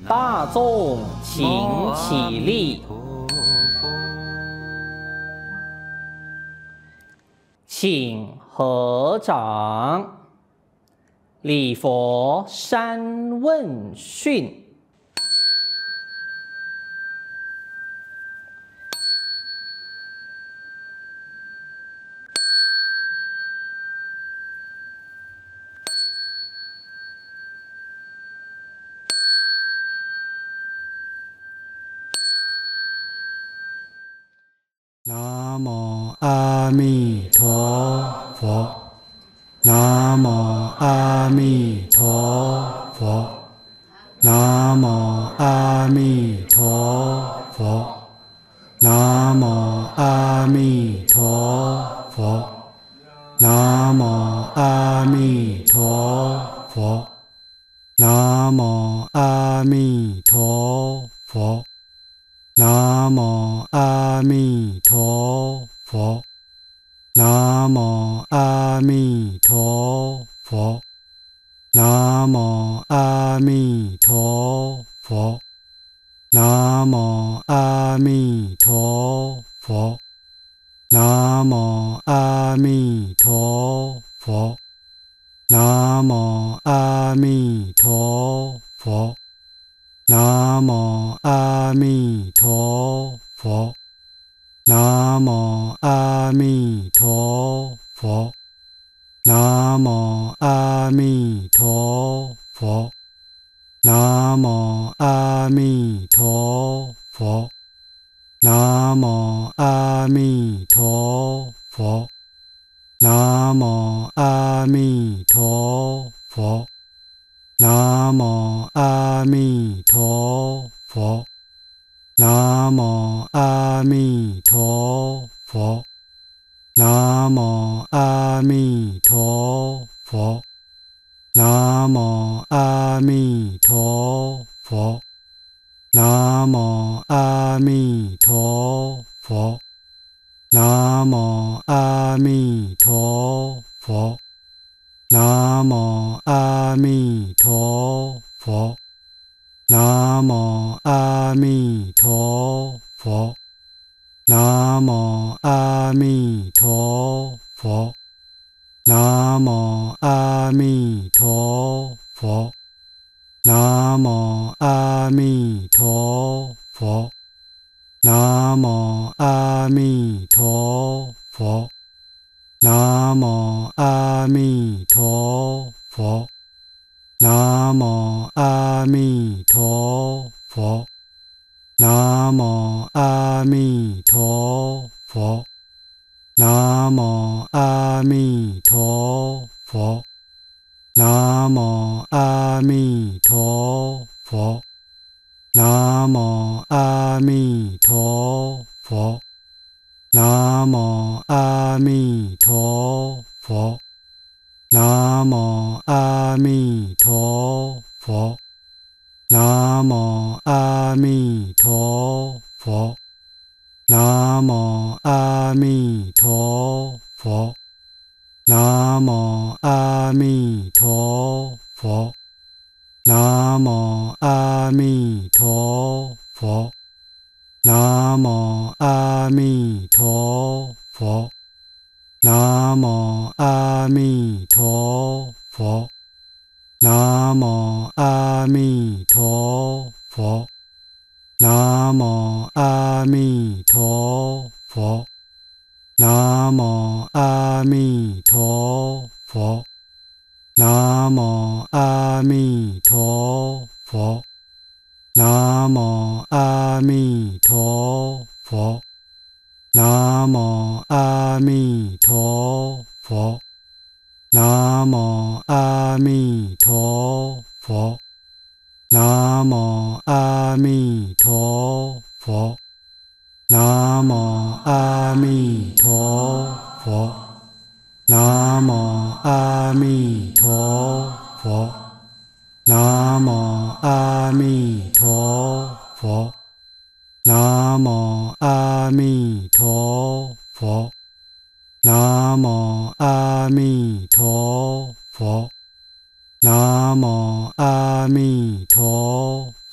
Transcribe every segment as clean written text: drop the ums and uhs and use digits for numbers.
大众请起立，请合掌，礼佛三问讯。 南无阿弥陀佛，南无阿弥陀佛，南无阿弥陀佛，南无阿弥陀佛，南无阿弥陀佛，南无阿弥陀佛。南无阿弥陀佛，南无阿弥陀佛，南无阿弥陀佛，南无阿弥陀佛，南无阿弥陀佛，南无阿弥陀佛。南无阿弥陀佛，南无阿弥陀佛，南无阿弥陀佛，南无阿弥陀佛，南无阿弥陀佛，南无阿弥陀佛。南无阿弥陀佛，南无阿弥陀佛，南无阿弥陀佛，南无阿弥陀佛，南无阿弥陀佛，南无阿弥陀佛。南无阿弥陀佛，南无阿弥陀佛，南无阿弥陀佛，南无阿弥陀佛，南无阿弥陀佛，南无阿弥陀佛。南无阿弥陀佛，南无阿弥陀佛，南无阿弥陀佛，南无阿弥陀佛，南无阿弥陀佛，南无阿弥陀佛。南无阿弥陀佛，南无阿弥陀佛，南无阿弥陀佛，南无阿弥陀佛，南无阿弥陀佛，南无阿弥陀佛。南无阿弥陀佛，南无阿弥陀佛，南无阿弥陀佛，南无阿弥陀佛，南无阿弥陀佛，南无阿弥陀佛。南无阿弥陀佛，南无阿弥陀佛，南无阿弥陀佛，南无阿弥陀佛，南无阿弥陀佛，南无阿弥陀佛。南无阿弥陀佛，南无阿弥陀佛，南无阿弥陀佛，南无阿弥陀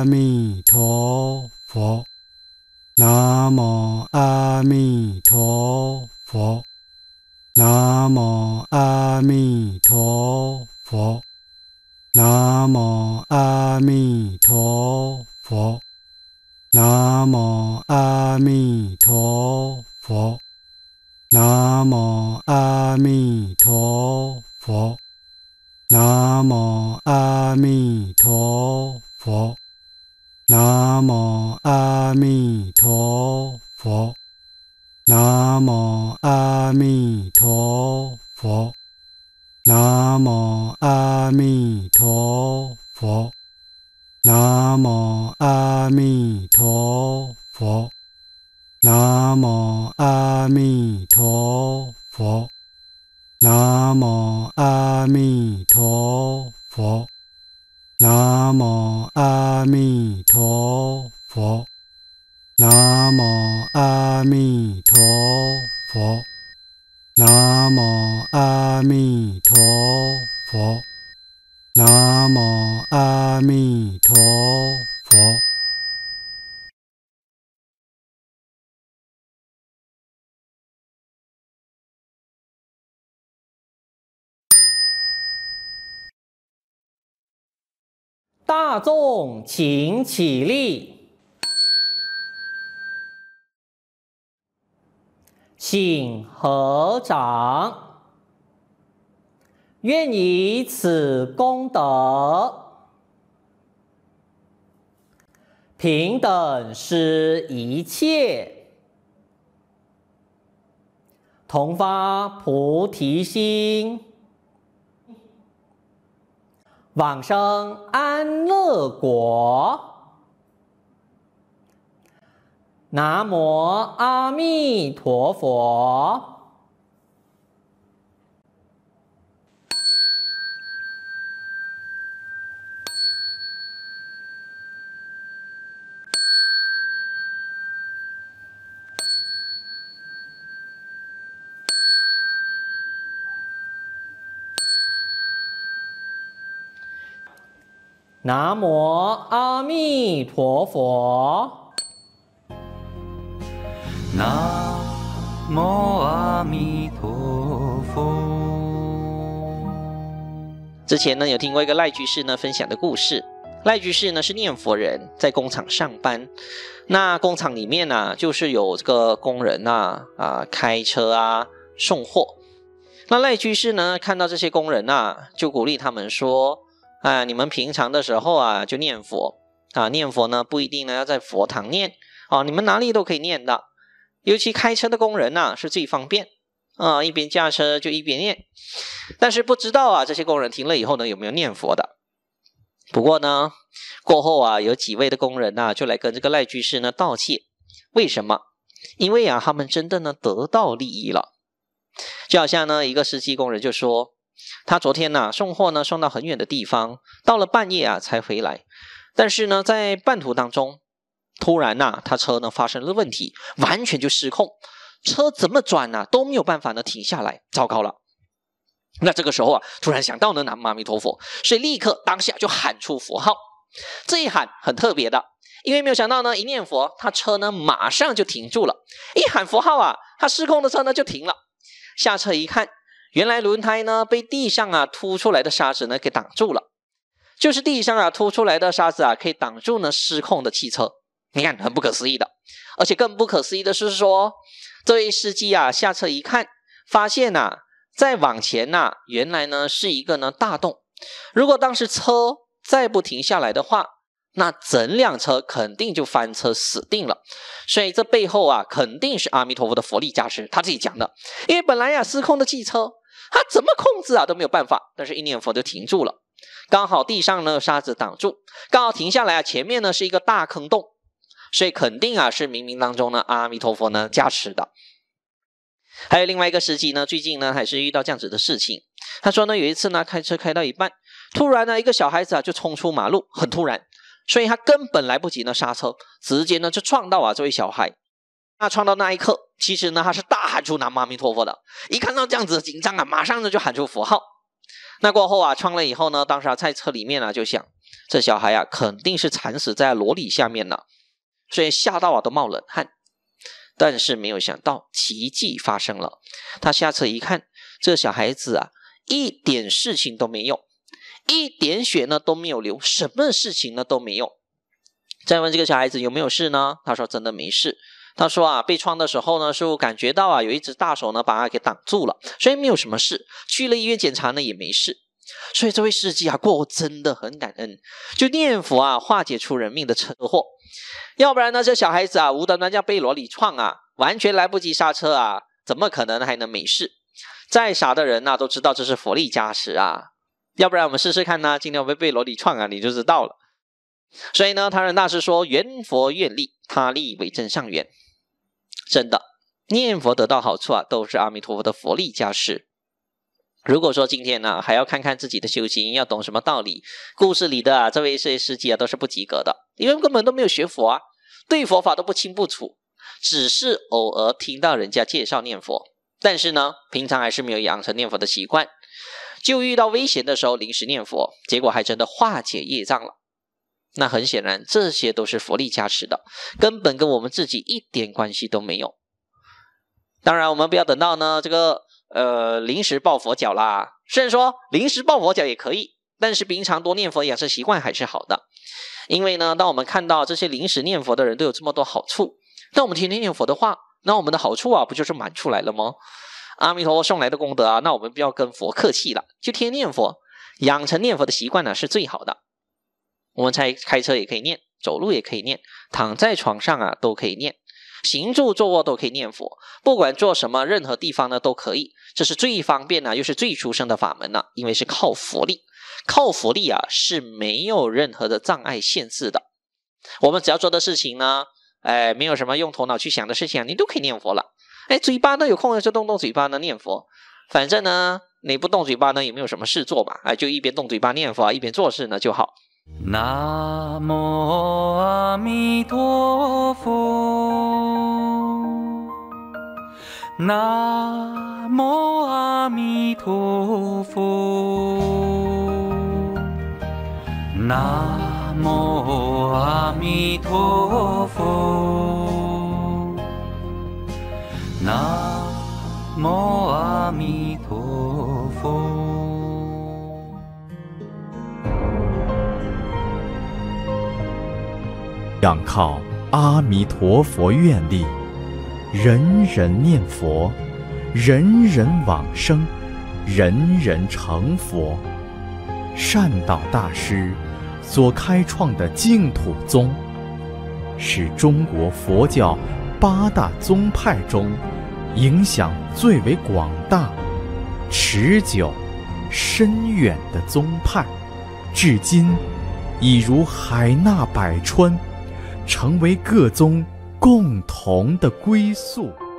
阿弥陀佛，南无阿弥陀佛，南无阿弥陀佛，南无阿弥陀佛，南无阿弥陀佛，南无阿弥陀佛，南无阿弥陀佛，南无阿弥陀佛，南无阿弥陀佛，南无阿弥陀佛，南无阿弥陀佛，南无阿弥陀佛，南无阿弥陀佛，南无阿弥陀佛，南无阿弥陀佛，南无阿弥陀佛，南无阿弥陀佛。 大众请起立，请合掌，愿以此功德，平等施一切，同发菩提心，往生安乐国。南无阿弥陀佛。南无阿弥陀佛。 南无阿弥陀佛。 之前呢，有听过一个赖居士呢分享的故事。赖居士呢是念佛人，在工厂上班。那工厂里面呢，就是有这个工人开车送货。那赖居士呢看到这些工人就鼓励他们说：你们平常的时候就念佛念佛呢不一定呢要在佛堂念你们哪里都可以念的。尤其开车的工人是最方便一边驾车就一边念。但是不知道这些工人听了以后呢有没有念佛的。不过呢过后有几位的工人就来跟这个赖居士呢道歉。为什么？因为他们真的呢得到利益了。就好像呢一个司机工人就说，他昨天送货呢送到很远的地方，到了半夜才回来。但是呢在半途当中，突然他车呢发生了问题，完全就失控，车怎么转都没有办法呢停下来。糟糕了。那这个时候突然想到呢南无阿弥陀佛，所以立刻当下就喊出佛号。这一喊很特别的，因为没有想到呢一念佛，他车呢马上就停住了。一喊佛号他失控的车呢就停了。下车一看，原来轮胎呢被地上凸出来的沙子呢给挡住了。就是地上凸出来的沙子可以挡住呢失控的汽车。你看很不可思议的。而且更不可思议的是说，这位司机下车一看，发现再往前原来呢是一个呢大洞。如果当时车再不停下来的话，那整辆车肯定就翻车死定了。所以这背后肯定是阿弥陀佛的佛力加持，他自己讲的。因为本来失控的汽车他怎么控制都没有办法，但是一念佛就停住了。刚好地上呢沙子挡住，刚好停下来前面呢是一个大坑洞，所以肯定是冥冥当中呢阿弥陀佛呢加持的。还有另外一个司机呢，最近呢还是遇到这样子的事情。他说呢有一次呢开车开到一半，突然呢一个小孩子就冲出马路，很突然，所以他根本来不及呢刹车，直接呢就撞到这位小孩。那撞到那一刻，其实呢他是大喊出南无阿弥陀佛的。一看到这样子的紧张马上呢就喊出佛号。 那过后啊，创了以后呢，当时在车里面啊就想，这小孩啊肯定是惨死在罗里下面了，所以吓到啊都冒冷汗。但是没有想到奇迹发生了，他下车一看，这小孩子啊一点事情都没有，一点血呢都没有流，什么事情呢都没有。再问这个小孩子有没有事呢？他说真的没事。他说啊，被创的时候呢，师父感觉到啊有一只大手呢把他给挡住了，所以没有什么事。去了医院检查呢也没事。所以这位师姐啊过后真的很感恩，就念佛啊化解出人命的车祸。要不然呢，这小孩子啊无端端这样被罗里撞啊，完全来不及刹车啊，怎么可能还能没事？再傻的人啊都知道这是佛力加持啊，要不然我们试试看呢，今天我们被罗里撞啊，你就知道了。所以呢，唐人大师说，缘佛愿力，他力为真上缘。真的，念佛得到好处啊，都是阿弥陀佛的佛力加持。如果说今天呢，还要看看自己的修行，要懂什么道理，故事里的啊这位师姐啊都是不及格的，因为根本都没有学佛啊，对佛法都不清不楚，只是偶尔听到人家介绍念佛，但是呢，平常还是没有养成念佛的习惯，就遇到危险的时候临时念佛，结果还真的化解业障了。那很显然，这些都是佛力加持的，根本跟我们自己一点关系都没有。当然，我们不要等到呢这个临时抱佛脚啦。虽然说临时抱佛脚也可以，但是平常多念佛养成习惯还是好的。因为呢，当我们看到这些临时念佛的人都有这么多好处，那我们天天念佛的话，那我们的好处啊不就是满出来了吗？阿弥陀佛送来的功德啊，那我们不要跟佛客气了，就天天念佛，养成念佛的习惯呢是最好的。我们开车也可以念，走路也可以念，躺在床上啊都可以念，行住坐卧都可以念佛，不管做什么任何地方呢都可以，这是最方便又是最殊胜的法门因为是靠佛力，靠佛力啊是没有任何的障碍限制的。我们只要做的事情呢，没有什么用头脑去想的事情你都可以念佛了。嘴巴呢有空就动动嘴巴呢念佛，反正呢你不动嘴巴呢也没有什么事做嘛，就一边动嘴巴念佛一边做事呢就好。 南无阿弥陀佛，南无阿弥陀佛，南无阿弥陀佛，南无阿弥陀佛。 仰靠阿弥陀佛愿力，人人念佛，人人往生，人人成佛。善导大师所开创的净土宗，是中国佛教8大宗派中影响最为广大、持久、深远的宗派，至今已如海纳百川，成为各宗共同的归宿。